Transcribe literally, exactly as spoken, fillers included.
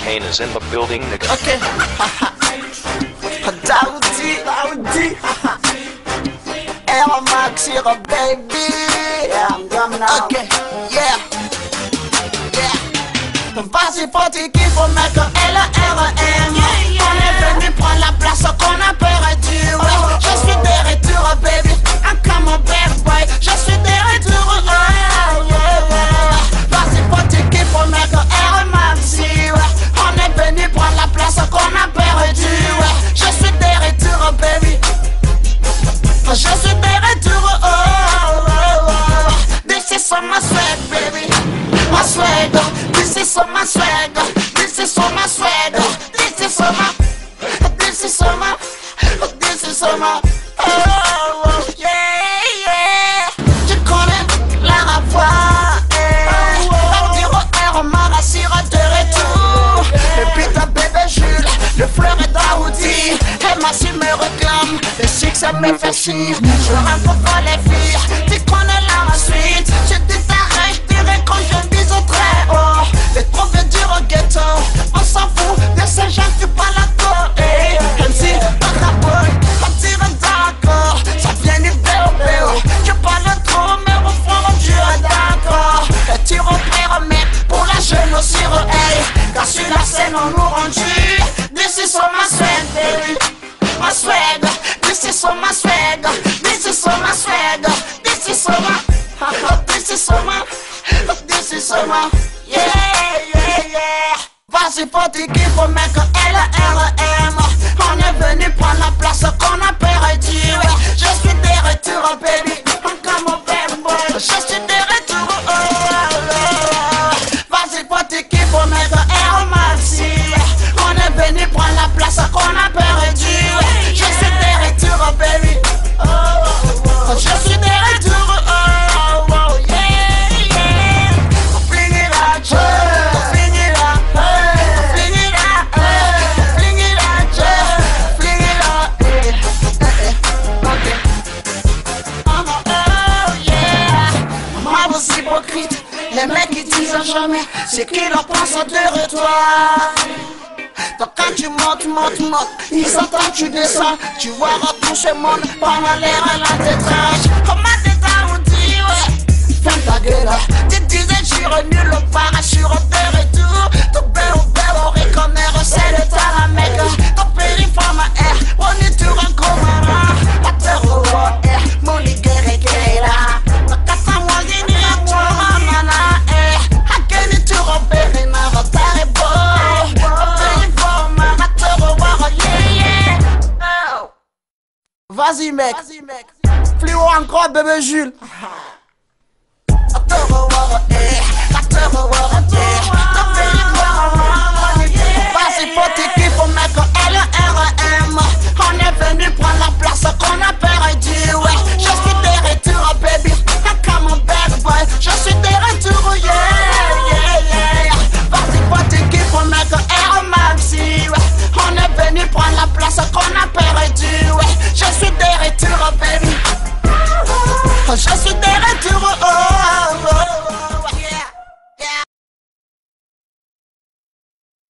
Kane is in the building, nigga. Okay. Daoudi, Daoudi. Air Max, you're a baby. Yeah, I'm dumb now. Okay, yeah. Yeah. Vas-y, faut qu'il faut mettre L R M. On est venu prendre la place qu'on a perdu. Ouais, je suis de retour, baby. I'm come on, bad boy. Je suis de retour. Oh, yeah, yeah. Vas-y, faut qu'il faut mettre Air Max. Ouais, on est venu prendre la place qu'on a perdu. Ouais, je suis de retour, baby. Je suis de retour. Oh, oh, oh. This is so my swag, baby. My swag. This is so my swag. This is so my swag. This is so my. This is so my. This is so my. Oh, oh, yeah, yeah. Tu connais la voix. On dirait un marassire de retour. Et puis ta bébé Jules, le fleur est Daoudi. Et ma si me réclame. Le succès me fait chier. Je rêve pour les filles. Tu connais la suite. Je dis t'arrête, je dirais quand je dis au très haut. Les trop fait dur au ghetto. On s'en fout de ces gens qui parlent à toi. Hey, M C, pas ta boy. On tire d'accord. Ça vient du béo-béo. Tu parles trop, mais au fond, on dure d'accord. Et tu repères, mais pour la jeune aussi, hey. Car sur la scène, on nous rendu. This is so my swag, baby. My swag. This is so my swag. This is so my swag. This is so my. This is so my. This is so my. Yeah, yeah, yeah. Vas-y, faut qu'il faut mettre L R M. On est venu prendre la place qu'on a perdu. Ouais, je suis de retour, baby. I'm comme un bad boy. Je suis de retour. Oh, oh, oh. Vas-y, faut qu'il faut mettre Air Max. On est venu prendre la place qu'on a perdu. Ouais, je suis de retour, baby. Oh, oh, oh. Je suis de retour. Oh, oh, oh, yeah, yeah. On finit la joie. On finit la. On finit la. On finit la joie. On finit la. Ok. Oh, oh, yeah. Bravo, c'est hypocrite. Les mecs qui disent jamais c'est qui leur pense en deux de toi. Donc quand tu montes, montes, montes, ils entendent tu descends. Tu vois tout ce monde pendant l'air à la détresse. Comment t'es Daoudi, ouais. Ferme ta gueule. Tu disais jure nul au part sur de retour. Ton béo béo reconnaît c'est de ta la mec. Ton périforme air, on est tout un gros marin. La terre au air, mon ligueur est gay là. Donc quand moi j'ai dit à toi, mana air. A quel tu repères une avatar est beau. Vas-y mec, Fléau encore bébé Jules.